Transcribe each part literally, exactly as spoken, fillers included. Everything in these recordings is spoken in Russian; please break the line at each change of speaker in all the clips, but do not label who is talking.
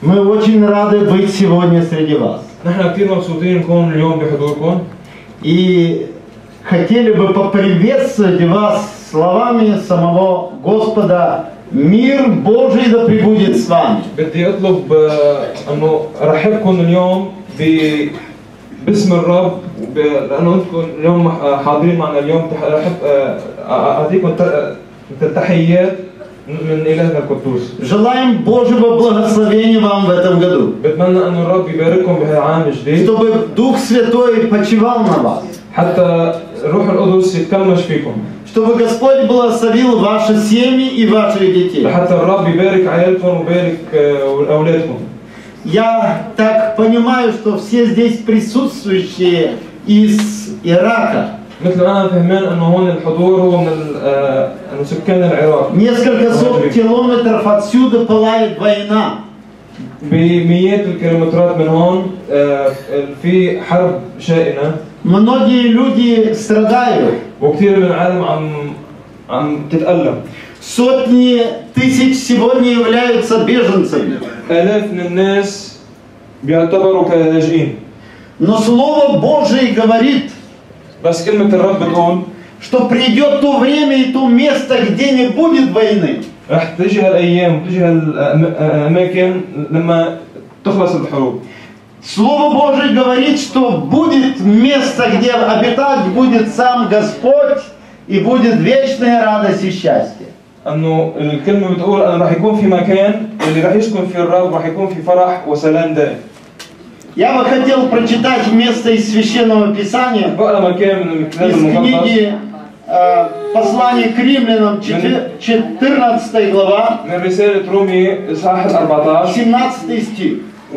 Мы очень рады быть сегодня среди вас.
نحن كثير مبسوطين نكون اليوم بحضوركم.
И хотели бы поприветствовать вас словами самого Господа: «Мир Божий да пребудет с вами».
بدي أطلب أنه أرحبكم اليوم باسم الرب، لأنه أنتم اليوم حاضرين معنا اليوم. أحب أعطيكم التحيات من إلهنا القدوس.
Желаем Божьего благословения вам в этом году.
بتمنى أن الرب يبارككم بهالعام الجديد.
Чтобы Дух Святой почивал на вас.
حتى الروح القدس يتكلمش فيكم.
Чтобы Господь благословил ваши семьи и ваших детей.
حتى الرب يبارك عائلتكم ويبارك أولادكم.
Я так понимаю, что все здесь присутствующие из Ирака.
مثل أنا فهمان إنه هون الحضور هو من من سكان العراق.
Несколько сот километров отсюда пылает война.
بمئات الكيلومترات من هون في حرب شائنة.
Многие люди страдают.
وكثير من العالم عم عم تتألم.
Сотни тысяч сегодня являются беженцами.
آلاف من الناس بيعتبروا كلاجئين.
Но Слово Божие говорит,
بس كلمة الرب بتقول
что придет то время и то место, где не будет войны.
رح تجي هالأيام وتجي هالأماكن لما تخلص الحروب.
Слово Божие говорит, что будет место, где обитать будет сам Господь, и будет вечная радость и счастье.
أنه الكلمة بتقول أنه رح يكون في مكان اللي رح يسكن فيه الرب، رح يكون في فرح وسلام دائم.
Я бы хотел прочитать место из Священного Писания из книги э, послания к римлянам, четырнадцатая глава, семнадцатый стих.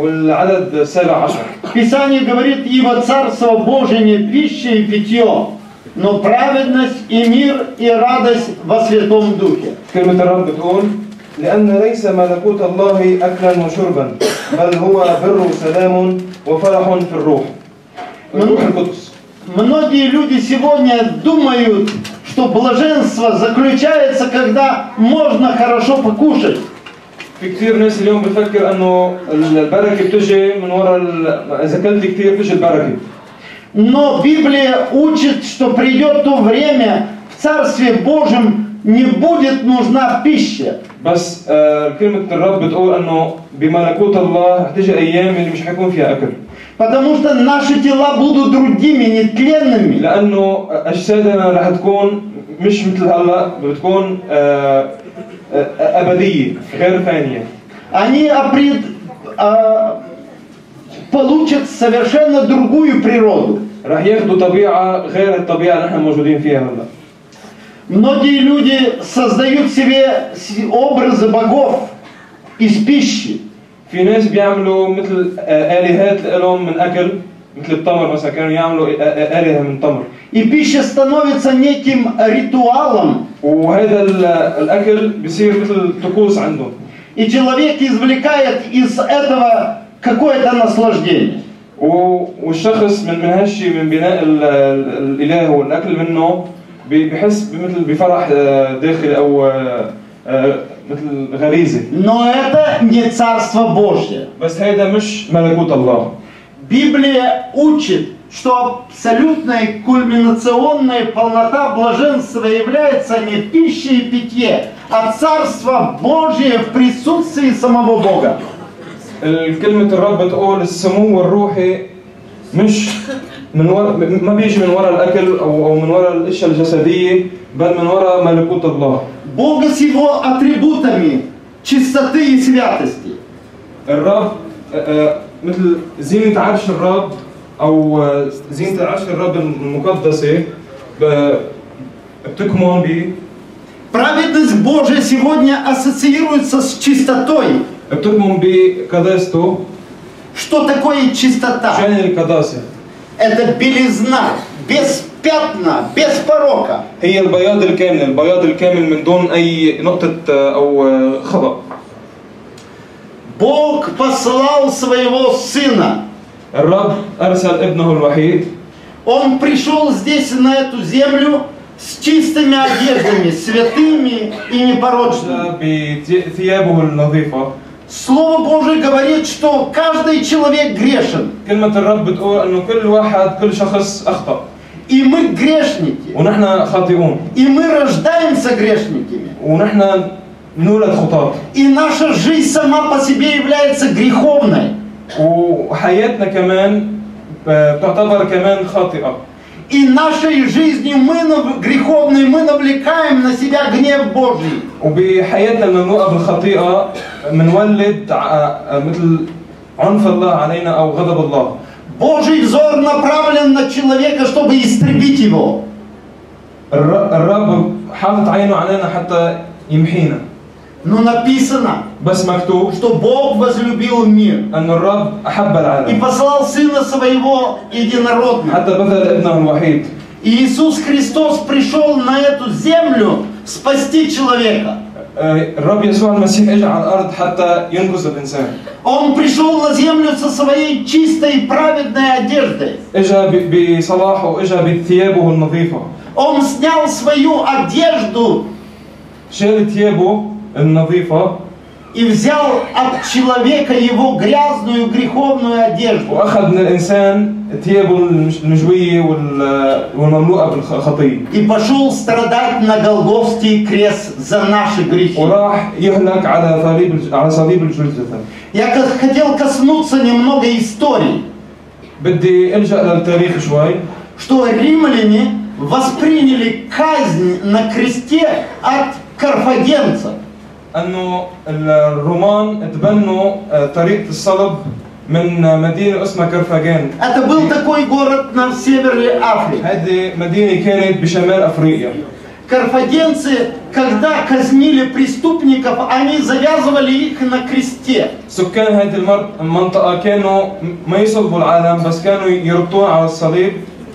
Писание говорит: «Ибо Царство Божие не пища и питье, но праведность и мир и радость во Святом Духе».
لأن ليس ملكوت الله أكلا وشربا، بل هو بر وسلام وفرح في الروح. الروح القدس.
Многие люди сегодня думают, что блаженство заключается, когда можно хорошо покушать.
في كثير ناس اليوم بتفكر إنه البركة بتجي من وراء إذا أكلت كثير بتجي البركة.
Но Библия учит, что придет то время, в Царстве Божьем не будет нужна пища.
بس كلمة الرب بتقول إنه بملكوت الله هتيجي أيام اللي مش حيكون فيها أكل.
Потому что наши тела будут другими, нетленными.
لأنه أجسادنا رح تكون مش مثل هلا، بتكون أبدية غير فانية.
Они опред... получат совершенно другую природу.
رح ياخذوا طبيعة غير الطبيعة اللي نحن موجودين فيها هلا.
Многие люди создают себе образы богов из пищи.
في ناس بيعملوا مثل آلهات لهم من أكل، مثل التمر مثلا كانوا يعملوا آلهة من تمر.
И пища становится неким ритуалом.
وهذا الأكل بيصير مثل طقوس عندهم.
И человек извлекает из этого какое-то наслаждение.
والشخص من من هالشيء من بناء الإله والأكل منه بيحس مثل بفرح داخلي أو مثل غريزة.
Но это не Царство Божье.
بس هذا مش ملكوت الله.
Библия учит, что абсолютная кульминационная полнота блаженства является не пищей и питье, а Царство Божье в присутствии самого Бога.
كلمة الرب بتقول السمو الروحي مش من وراء، ما بيجي من وراء الأكل أو أو من وراء الأشياء الجسدية، بل من وراء ملكوت الله.
Бога с его атрибутами чистоты и святости.
الرب مثل زينة عرش الرب أو زينة عرش الرب المقدسة بتكمن ب.
Праведность Божия сегодня ассоциируется с чистотой.
بتكمن بقداسته.
Что такое чистота?
شان القداسة.
Это белизна, без пятна, без порока.
هي البياض الكامل، البياض الكامل من دون أي نقطة أو خطأ.
Бог послал своего Сына.
الرب أرسل ابنه الوحيد.
Он пришел здесь на эту землю с чистыми одеждами, святыми и непорочными.
بثيابه النظيفة
Слово Божие говорит, что каждый человек грешен.
كلمة الرب بتقول إنه كل واحد كل شخص أخطأ.
И мы грешники.
ونحن خاطئون.
И мы рождаемся грешниками.
ونحن نولد خطاة.
И наша жизнь сама по себе является греховной.
وحياتنا كمان تعتبر كمان خاطئة.
И нашей жизнью мы греховной мы навлекаем на себя гнев Божий.
وبحياتنا المملوءة بالخطيئة منولد مثل عنف الله علينا أو غضب الله.
Божий взор направлен на человека, чтобы истребить его.
الرب حاطط عينه علينا حتى يمحينا.
Но написано,
بس مكتوب
что Бог возлюбил мир
أن الرب أحب
и
العالم
послал Сына Своего единородного.
حتى بذل ابنه الوحيد.
И Иисус Христос пришел на эту землю спасти человека.
الرب يسوع المسيح اجى على الأرض حتى ينقذ الإنسان.
Он пришел на землю со своей чистой и праведной одеждой.
اجى بصلاحه واجى بثيابه النظيفة.
Он снял свою одежду
شال ثيابه النظيفة
и взял от человека его грязную греховную одежду.
وأخذ من الإنسان ثيابه المجوية والمملوءة بالخطية.
И пошел страдать на Голгофский крест за наши грехи.
وراح يهلك على صليب على صليب الجلجثة.
Я хотел коснуться немного истории.
بدي ألجأ للتاريخ شوي.
Что римляне восприняли казнь на кресте от карфагенцев.
أنه الرومان تبنوا طريقة الصلب من مدينة اسمها كرفاجان.
Это был такой город на севере Африки.
هذه مدينة كانت بشمال أفريقيا.
Карфагенцы, когда казнили преступников, они завязывали их на кресте.
سكان هذه المنطقة كانوا ما يصلبوا العالم بس كانوا يربطوها على الصليب.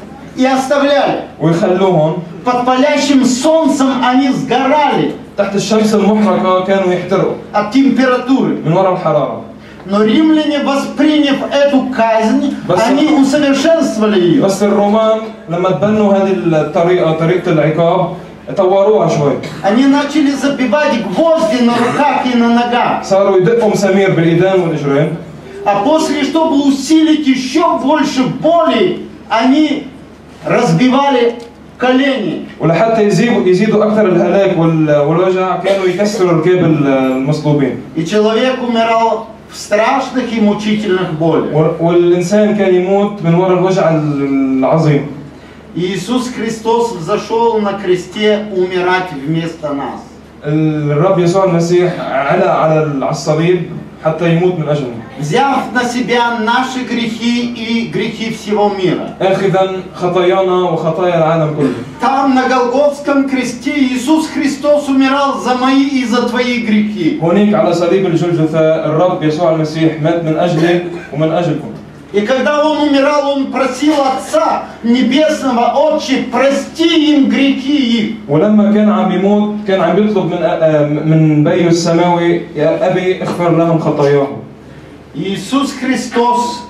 И оставляли.
ويخلوهم.
Под палящим солнцем они сгорали.
تحت الشمس المحرقة كانوا يحترقوا.
От температуры.
من وراء الحرارة.
Но римляне, восприняв эту казнь,
بس
они усовершенствовали ее.
بس الرومان لما تبنوا هذه الطريقة طريقة العقاب طوروها شوي.
Они начали забивать гвозди на руках и на ногах.
صاروا يدقوا مسامير بالإيدين والإجرين.
А после, чтобы усилить еще больше боли, они разбивали колени.
ولحتى يزيدوا يزيدوا أكثر الهلاك والوجع كانوا يكسروا ركاب المصلوبين.
И человек умирал в страшных и мучительных болях.
والإنسان كان يموت من وراء الوجع العظيم.
Иисус Христос взошел на кресте умирать вместо нас.
الرب يسوع المسيح علا على الصليب حتى يموت من أجلنا.
Взяв на себя наши грехи и грехи всего мира.
آخذا خطايانا وخطايا العالم كله.
Там на Голгофском кресте Иисус Христос умирал за мои и за твои грехи.
هناك على صليب الجلجثة الرب يسوع المسيح مات من أجلك ومن أجلكم.
И когда Он умирал, Он просил Отца Небесного: Отче, прости им грехи их.
ولما كان عم يموت كان عم يطلب من من بيه السماوي يا أبي اغفر لهم خطاياهم.
Иисус Христос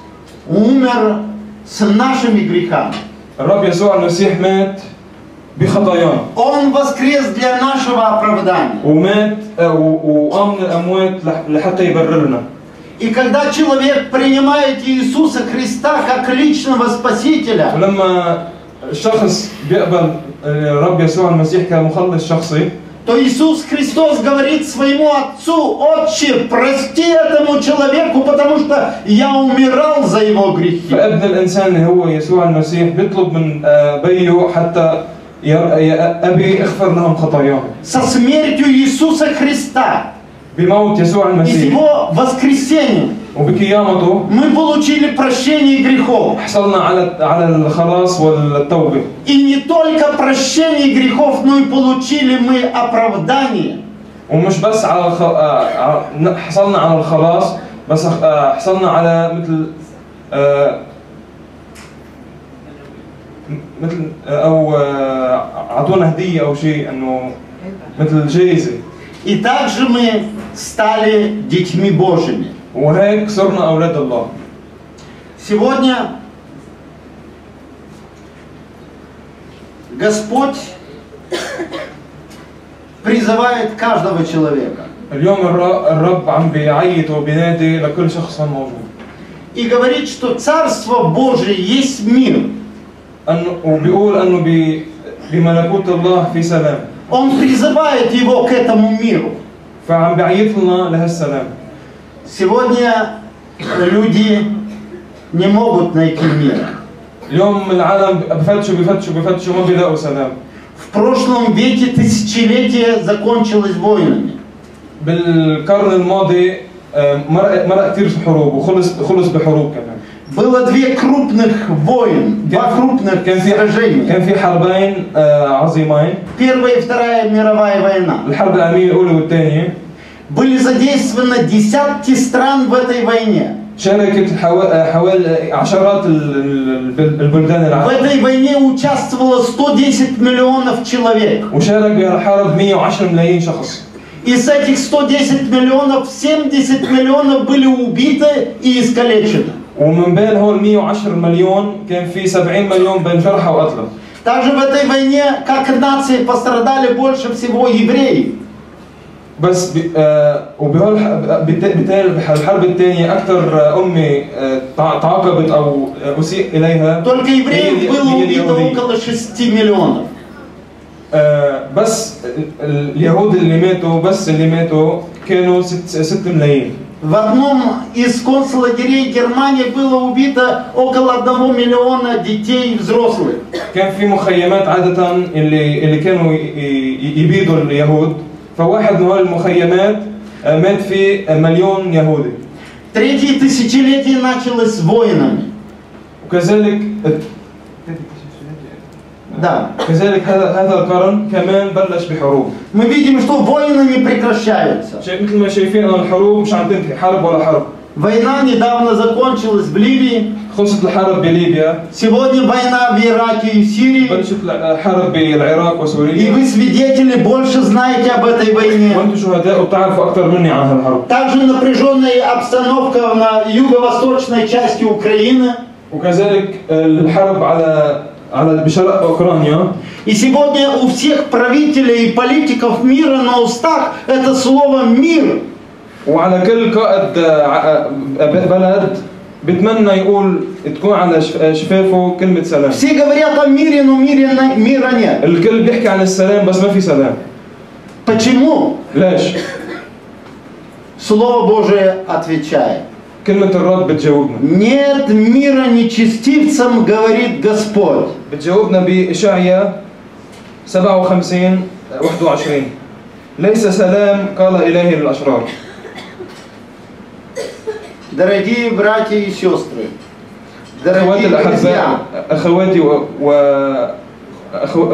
умер с нашими грехами.
الرب يسوع المسيح مات بخطايانا.
Он воскрес для нашего оправдания.
ومات وقام من الأموات لحتى يبررنا.
И когда человек принимает Иисуса Христа как личного Спасителя,
ولما الشخص بيقبل الرب يسوع المسيح كمخلص شخصي,
то Иисус Христос говорит своему Отцу: Отче, прости этому человеку, потому что я умирал за его грехи.
فابن الإنسان اللي هو يسوع المسيح بيطلب من بيه حتى يا أبي اغفر لهم خطاياهم.
Со смертью Иисуса Христа
بموت يسوع
и с
المسيح
его воскресением
وبقيامته
мы получили прощение грехов.
حصلنا على على الخلاص والتوبة.
И не только прощение грехов, но и получили мы оправдание.
ومش بس على الخ... حصلنا على الخلاص بس حصلنا على مثل مثل او اعطونا هدية او شيء انه مثل جائزة.
И также мы стали детьми Божьими.
وهيك صرنا اولاد الله.
Сегодня Господь призывает каждого человека.
اليوم الر- الرب عم بيعيط وبينادي لكل شخص هون موجود.
И говорит, что Царство Божие есть мир.
أنه وبيقول أنه ب- بملكوت الله في سلام.
Он призывает его к этому миру.
فعم بيعيط لنا لهالسلام.
Сегодня люди не могут найти мира.
اليوم العالم بفتشوا بفتشوا بفتشوا ما بيلاقوا سلام.
В прошлом веке тысячелетие закончилось войнами.
بالقرن الماضي آه، مرق مرق كثير حروب وخلص خلص بحروب كمان.
Было две крупных войн, два крупных
كان في
сражения.
كان في حربين آه، عظيمين.
Первая и Вторая мировая война.
الحرب العالمية الأولى والثانية.
Были задействованы десятки стран в этой войне.
شاركت حوا- حوالي عشرات ال- ال- البلدان
В
العالم.
этой войне участвовало сто десять миллионов человек.
وشارك بهالحرب مية وعشرة ملايين شخص.
Из этих ста десяти миллионов семьдесят миллионов были убиты и искалечены.
ومن بين هول مية وعشرة مليون كان في سبعين مليون بين جرحى وقتلى.
Также в этой войне, как нации, пострадали больше всего евреи.
بس ب... آه وبهول بالتالي بالحرب الثانية أكثر أمة آه تع- تعاقبت أو أسيء إليها.
Только евреев
هي-
было
هي
убито
اليهودية.
около шести миллионов.
آه بس ال- اليهود اللي ماتوا بس اللي ماتوا كانوا ست ست ملايين.
В одном из концлагерей Германии было убито около одного миллиона детей и взрослых.
كان في مخيمات عادة اللي اللي كانوا ي- ي- يبيدوا اليهود، فواحد من هول المخيمات آه، مات فيه مليون يهودي.
Третье тысячелетие началось с войнами.
وكذلك
Да.
كذلك هذا هذا القرن كمان بلش بحروب.
Мы видим, что войны не прекращаются.
شيء مثل ما شايفين انه الحروب مش عم تنتهي، حرب ولا حرب.
Война недавно закончилась в Ливии.
خلصت الحرب بليبيا.
Сегодня война в Ираке и в Сирии.
بلشت الحرب بالعراق
И
وسوريا.
вы, свидетели, больше знаете об этой войне.
وانتم شهداء وبتعرفوا اكثر مني عن هالحرب.
Также напряженная обстановка на юго-восточной части Украины.
وكذلك الحرب على على بشرق اوكرانيا.
И сегодня у всех правителей и политиков мира на устах это слово «мир».
وعلى كل قائد بلد بتمنى يقول تكون على شفافه كلمة سلام.
Все говорят о мире, но мире, мира нет.
الكل بيحكي عن السلام بس ما في سلام.
Почему?
ليش؟
Слово Божие отвечает.
كلمة الرب بتجاوبنا.
Нет мира нечестивцам, говорит Господь.
بتجاوبنا بإشعياء سبعة وخمسين واحد وعشرين. ليس سلام قال إلهي للأشرار.
Дорогие братья и сестры,
أخواتي
дорогие друзья,
الأحباء، أخواتي و, و... أخو...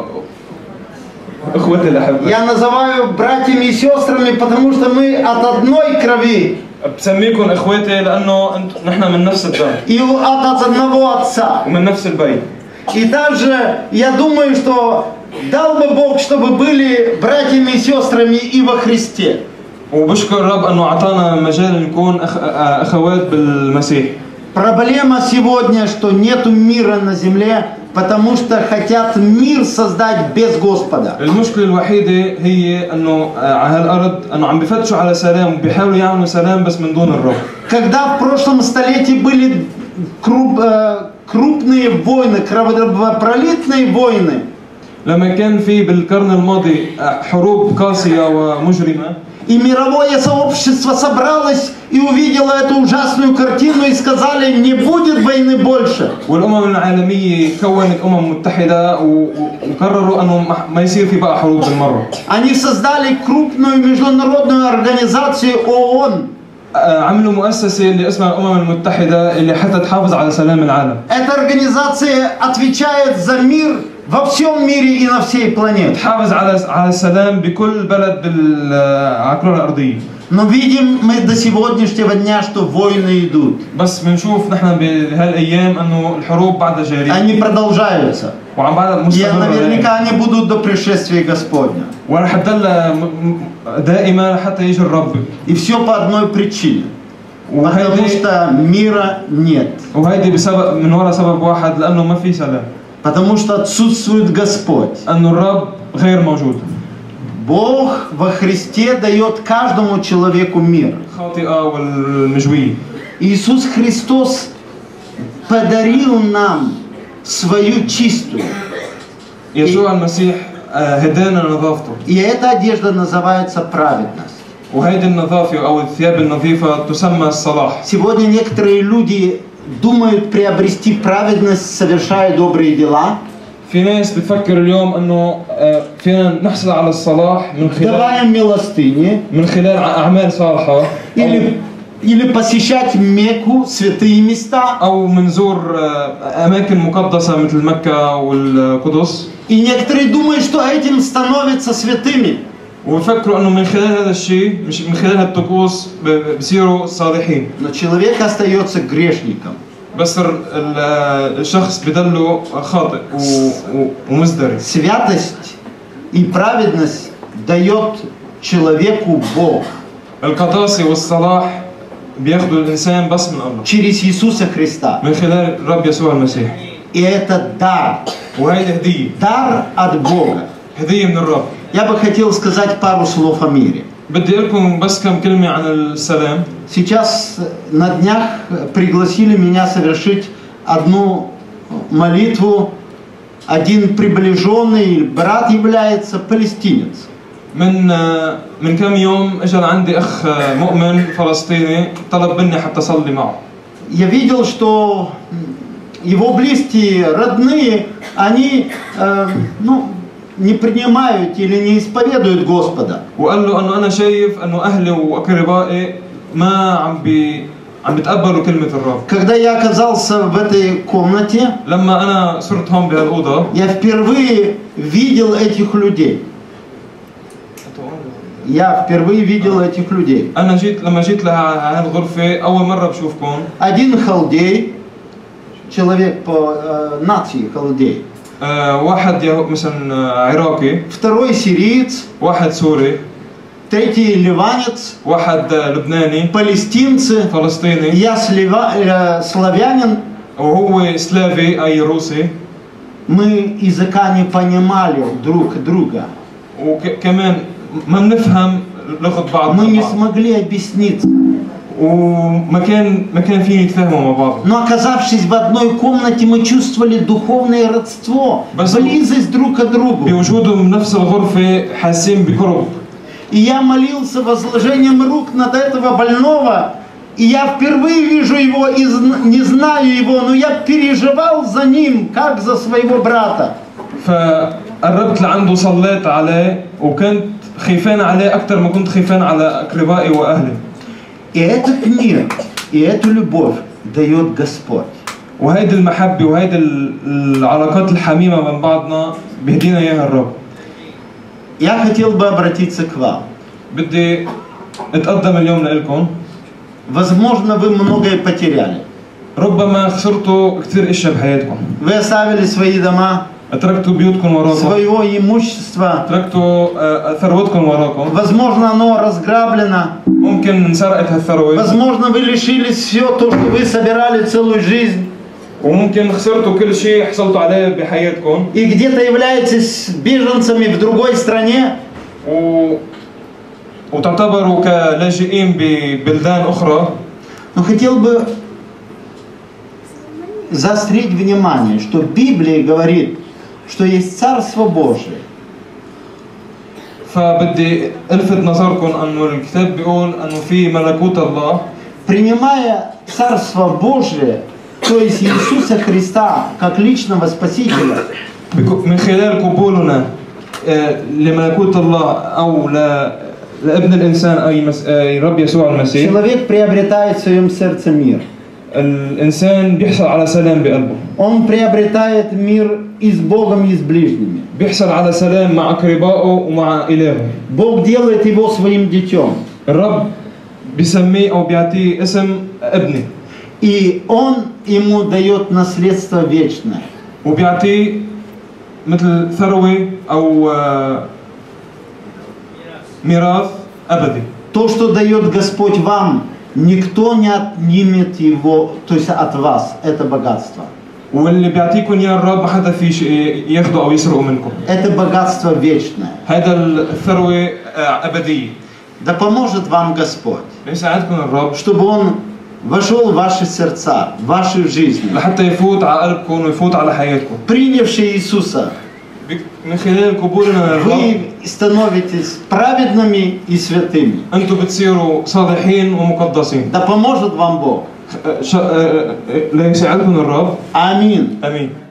أخواتي الأحباء.
я называю братьями и сестрами, потому что мы от одной крови
بسميكم إخواتي لأنه أنت... نحن من نفس الدم
и от одного отца.
ومن نفس البيت.
И также я думаю, что дал бы Бог, чтобы были братьями и сестрами и во Христе.
وبشكر الرب أنه أعطانا مجال نكون أخ... أخوات بالمسيح.
Проблема сегодня, что нету мира на земле, потому что хотят мир создать без Господа.
المشكلة الوحيدة هي أنه على هالأرض أنه عم بفتشوا على سلام وبيحاولوا يعملوا سلام بس من دون الرب.
Когда в прошлом столетии были круп, э, крупные войны, кровопролитные войны,
لما كان في بالقرن الماضي حروب قاسية ومجرمة.
и мировое сообщество собралось и увидело эту ужасную картину и сказали, не будет войны больше.
والأمم العالمية كونت أمم متحدة وقرروا أنه ما يصير في بقى حروب بالمرة.
Они создали крупную международную организацию ООН.
عملوا مؤسسة اللي اسمها الأمم المتحدة اللي حتى تحافظ على سلام العالم.
Эта организация отвечает за мир во всем мире и на всей планете.
تحافظ على على السلام بكل بلد بال على الكرة الأرضية.
Но видим мы до сегодняшнего дня, что войны идут.
بس بنشوف نحن بهالأيام إنه الحروب بعدها جارية.
Они продолжаются.
وعم بعدها
И
مستمرة.
наверняка они будут до пришествия Господня.
ورح تضل دائما حتى يجي الرب.
И все по одной причине. Потому
وهيدي
что мира нет.
وهيدي بسبب من وراء سبب واحد لأنه ما في سلام.
Потому что отсутствует Господь.
أنه الرب غير موجود.
Бог во Христе дает каждому человеку мир.
الخاطئة والمجوية.
Иисус Христос подарил нам свою чистую.
يسوع المسيح آه، هدانا نظافته.
И эта одежда называется праведность.
وهيدي النظافة أو الثياب النظيفة تسمى الصلاح.
Сегодня некоторые люди думают приобрести праведность, совершая добрые дела,
في ناس بتفكر اليوم انه آه، فينا نحصل على الصلاح من خلال
давая милостыни,
من خلال اعمال صالحة
или, или посещать Мекку, святые места.
او منزور آه، اماكن مقدسة مثل مكة والقدس.
И некоторые думают, что этим становятся святыми.
وبفكروا انه من خلال هذا الشيء مش من خلال هالطقوس ب- بصيروا صالحين.
Но человек остается грешником.
بس ال- ال- الشخص بضله خاطئ و- و- ومزدري.
Святость и праведность дает человеку Бог
القداسة والصلاح بياخذوا الانسان بس من الله
через Иисуса Христа.
من خلال الرب يسوع المسيح.
И это дар.
وهيدي هدية
Дар от Бога.
هدية من الرب.
Я бы хотел сказать пару слов о мире.
بدي لكم بس كم كلمة عن السلام.
Сейчас на днях пригласили меня совершить одну молитву. Один приближенный брат является палестинец.
من من كم يوم اجى لعندي اخ مؤمن فلسطيني طلب مني حتى اصلي معه.
Я видел, что его близкие, родные, они э, ну, не принимают или не исповедуют Господа.
وقال له انه انا شايف انه اهلي واقربائي ما عم بي عم بيتقبلوا كلمة الرب.
Когда я оказался в этой комнате,
لما انا صرت هون بهالأوضة
я впервые видел этих людей. Я впервые видел этих людей.
انا جيت لما جيت لهالغرفة اول مرة بشوفكم.
Один халдей, человек по э, нации халдей.
آه واحد يهو مثلا آه، عراقي.
Второй сириец.
واحد سوري.
Третий ливанец.
واحد آه، لبناني.
Палестинцы.
فلسطيني.
Я слива, э, славянин.
وهو سلافي اي روسي.
Мы языка не понимали друг друга.
وكمان ما بنفهم لغة بعض.
Мы не смогли объясниться.
وما كان ما كان فيني نتفاهموا مع بعض.
Но оказавшись в одной комнате, мы чувствовали духовное родство, близость друг к другу.
بوجودهم بنفس الغرفة حاسين بقرب.
И я молился возложением рук над этого больного, и я впервые вижу его, и не знаю его, но я переживал за ним, как за своего брата.
فقربت لعنده صليت عليه وكنت خيفان عليه أكثر ما كنت خيفان على أقربائي وأهلي.
И этот мир, и эту любовь дает Господь.
وهيدي المحبة وهيدي العلاقات الحميمة من بعضنا بيهدينا إياها الرب.
Я хотел бы обратиться к вам.
بدي أتقدم اليوم لإلكم.
Возможно, вы многое потеряли.
ربما خسرتوا كثير أشياء بحياتكم.
Вы оставили свои дома,
تركتوا بيوتكم وراكم.
свое имущество.
تركتوا ثروتكم وراكم.
Возможно, оно разграблено.
ممكن انسرقت هالثروة.
Возможно, вы лишились все то, что вы собирали целую жизнь.
وممكن خسرتوا كل شيء حصلتوا عليه بحياتكم.
И где-то являетесь беженцами в другой стране.
و... وتعتبروا كلاجئين ببلدان أخرى.
Но хотел бы заострить внимание, что Библия говорит, что есть Царство Божие.
فبدي الفت نظركم انه الكتاب بيقول انه في ملكوت الله.
Принимая Царство Божие, то есть Иисуса Христа как личного Спасителя,
من خلال قبولنا لملكوت الله او لابن الانسان اي رب يسوع المسيح,
человек приобретает в своем сердце мир.
الانسان بيحصل على سلام بقلبه.
Он приобретает мир и с Богом, и с ближними.
بيحصل على سلام مع اقربائه ومع الهه.
Бог делает его своим детем.
الرب بيسميه او بيعطيه اسم ابني.
И он ему дает наследство вечное.
وبيعطيه مثل ثروة او ميراث ابدي.
То, что дает Господь вам, никто не отнимет его, то есть от вас, это богатство.
واللي بيعطيكم اياه الرب ما حدا في شيء ياخده او يسرقه منكم.
Это богатство вечное.
هذا الثروه ابديه.
Да поможет вам Господь,
يساعدكم الرب
чтобы Он вошел в ваши сердца, в вашу жизнь.
لحتى يفوت على قلبكم ويفوت على حياتكم.
Принявшие Иисуса,
من خلال قبولنا للرب
вы становитесь праведными и святыми.
انتم بتصيروا صالحين ومقدسين.
Да поможет вам Бог.
ليساعدكم الرب.
Аминь.
امين.